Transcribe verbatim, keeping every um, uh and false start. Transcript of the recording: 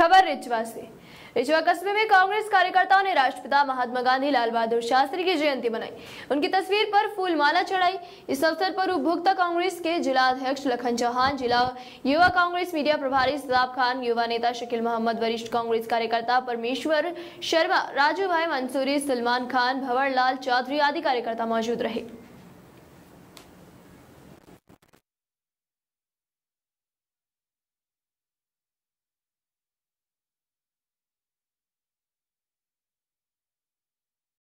खबर रिचवा से। रिचवा कस्बे में कांग्रेस कार्यकर्ताओं ने राष्ट्रपिता महात्मा गांधी लाल बहादुर शास्त्री की जयंती मनाई। उनकी तस्वीर पर फूल माला चढ़ाई। इस अवसर पर उपभोक्ता कांग्रेस के जिला अध्यक्ष लखन चौहान, जिला युवा कांग्रेस मीडिया प्रभारी सदाब खान, युवा नेता शकील मोहम्मद, वरिष्ठ कांग्रेस कार्यकर्ता परमेश्वर शर्मा, राजू भाई मंसूरी, सलमान खान, भंवर लाल चौधरी आदि कार्यकर्ता मौजूद रहे।